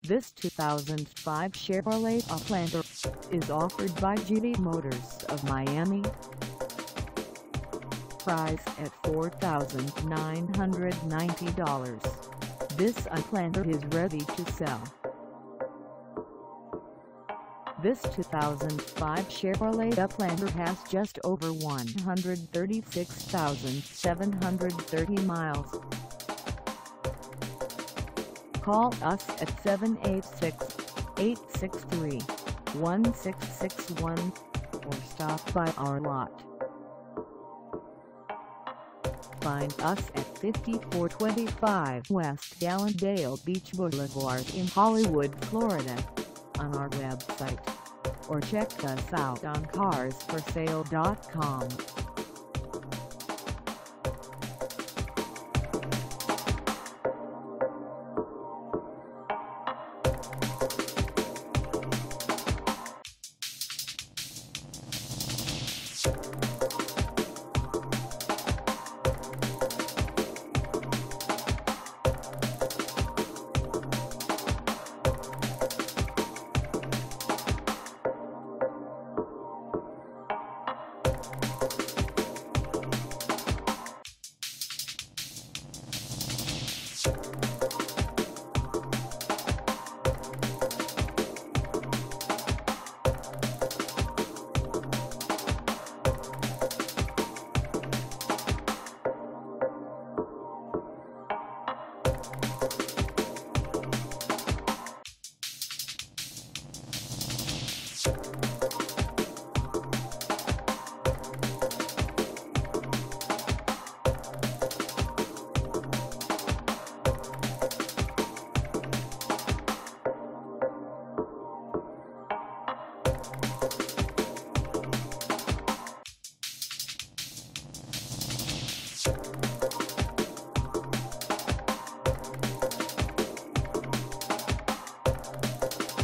This 2005 Chevrolet Uplander is offered by GV Motors of Miami. Price at $4,990. This Uplander is ready to sell. This 2005 Chevrolet Uplander has just over 136,730 miles. Call us at 786-863-1661 or stop by our lot. Find us at 5425 West Hallandale Beach Boulevard in Hollywood, Florida, on our website, or check us out on carsforsale.com.